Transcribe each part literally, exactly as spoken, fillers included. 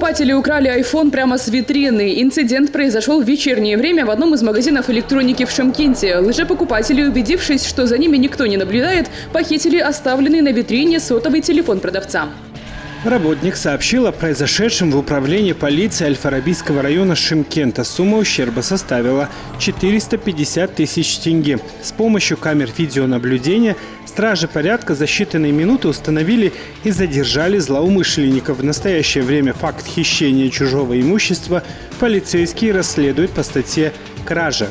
Покупатели украли айфон прямо с витрины. Инцидент произошел в вечернее время в одном из магазинов электроники в Шымкенте. Лжепокупатели, убедившись, что за ними никто не наблюдает, похитили оставленный на витрине сотовый телефон продавца. Работник сообщил о произошедшем в управлении полиции Аль-Фарабийского района Шымкента. Сумма ущерба составила четыреста пятьдесят тысяч тенге. С помощью камер видеонаблюдения стражи порядка за считанные минуты установили и задержали злоумышленников. В настоящее время факт хищения чужого имущества полицейские расследуют по статье «Кража».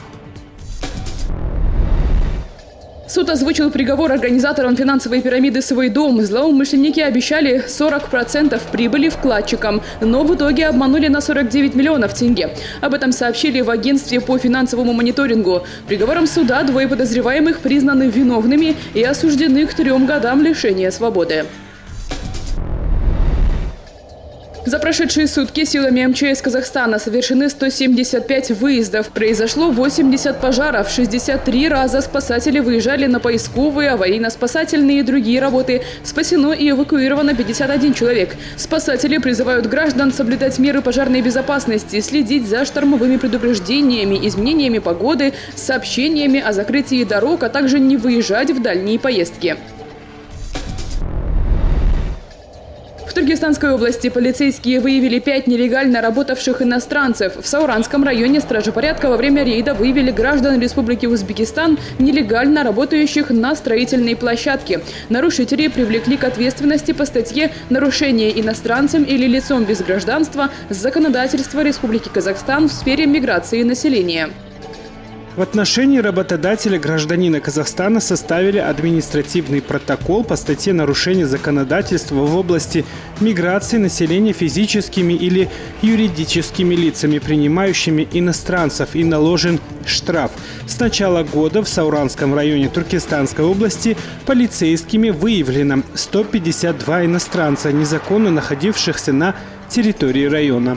Суд озвучил приговор организаторам финансовой пирамиды «Свой дом». Злоумышленники обещали сорок процентов прибыли вкладчикам, но в итоге обманули на сорок девять миллионов тенге. Об этом сообщили в агентстве по финансовому мониторингу. Приговором суда двое подозреваемых признаны виновными и осуждены к трем годам лишения свободы. За прошедшие сутки силами эм че эс Казахстана совершены сто семьдесят пять выездов. Произошло восемьдесят пожаров. шестьдесят три раза спасатели выезжали на поисковые, аварийно-спасательные и другие работы. Спасено и эвакуировано пятьдесят один человек. Спасатели призывают граждан соблюдать меры пожарной безопасности, следить за штормовыми предупреждениями, изменениями погоды, сообщениями о закрытии дорог, а также не выезжать в дальние поездки. В Туркестанской области полицейские выявили пять нелегально работавших иностранцев. В Сауранском районе стражи порядка во время рейда выявили граждан Республики Узбекистан, нелегально работающих на строительной площадке. Нарушителей привлекли к ответственности по статье «Нарушение иностранцем или лицом без гражданства» законодательства Республики Казахстан в сфере миграции населения. В отношении работодателя гражданина Казахстана составили административный протокол по статье «Нарушение законодательства в области миграции населения физическими или юридическими лицами, принимающими иностранцев», и наложен штраф. С начала года в Сауранском районе Туркестанской области полицейскими выявлено сто пятьдесят два иностранца, незаконно находившихся на территории района.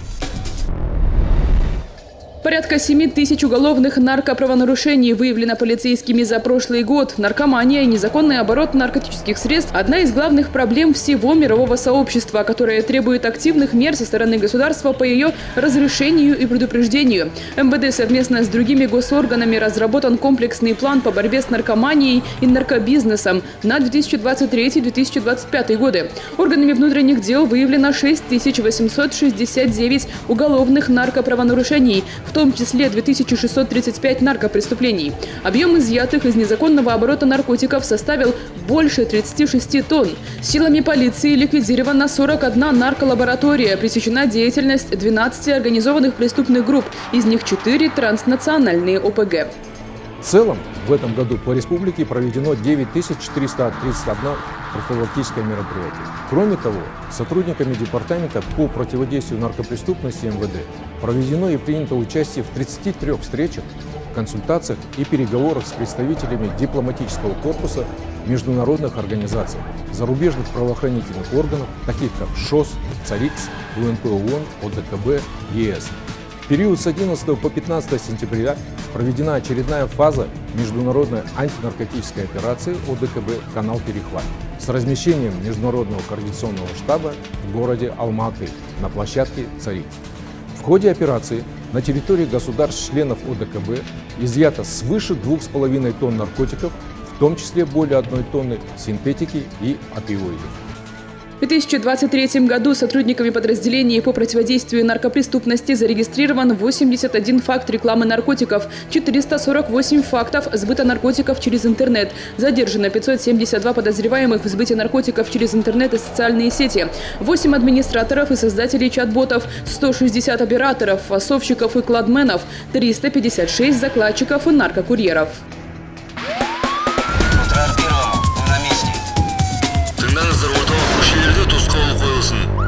Порядка семи тысяч уголовных наркоправонарушений выявлено полицейскими за прошлый год. Наркомания и незаконный оборот наркотических средств – одна из главных проблем всего мирового сообщества, которая требует активных мер со стороны государства по ее разрешению и предупреждению. эм вэ дэ совместно с другими госорганами разработан комплексный план по борьбе с наркоманией и наркобизнесом на две тысячи двадцать третий — две тысячи двадцать пятый годы. Органами внутренних дел выявлено шесть тысяч восемьсот шестьдесят девять уголовных наркоправонарушений, в том числе две тысячи шестьсот тридцать пять наркопреступлений. Объем изъятых из незаконного оборота наркотиков составил больше тридцати шести тонн. Силами полиции ликвидирована сорок одна нарколаборатория, пресечена деятельность двенадцати организованных преступных групп, из них четыре транснациональные о пэ гэ. В целом, в этом году по республике проведено девять тысяч четыреста тридцать одно профилактическое мероприятие. Кроме того, сотрудниками департамента по противодействию наркопреступности эм вэ дэ проведено и принято участие в тридцати трёх встречах, консультациях и переговорах с представителями дипломатического корпуса международных организаций, зарубежных правоохранительных органов, таких как ШОС, ЦАРИКС, у эн пэ ООН, о дэ ка бэ, е эс. В период с одиннадцатого по пятнадцатое сентября проведена очередная фаза международной антинаркотической операции о дэ ка бэ «Канал Перехват» с размещением международного координационного штаба в городе Алматы на площадке ЦАРИКС. В ходе операции на территории государств-членов о дэ ка бэ изъято свыше двух с половиной тонн наркотиков, в том числе более одной тонны синтетики и опиоидов. В две тысячи двадцать третьем году сотрудниками подразделений по противодействию наркопреступности зарегистрирован восемьдесят один факт рекламы наркотиков, четыреста сорок восемь фактов сбыта наркотиков через интернет. Задержано пятьсот семьдесят два подозреваемых в сбыте наркотиков через интернет и социальные сети, восемь администраторов и создателей чат-ботов, сто шестьдесят операторов, фасовщиков и кладменов, триста пятьдесят шесть закладчиков и наркокурьеров. Тыңдаңыздар, орталық көшелерде тосқауыл қойылсын.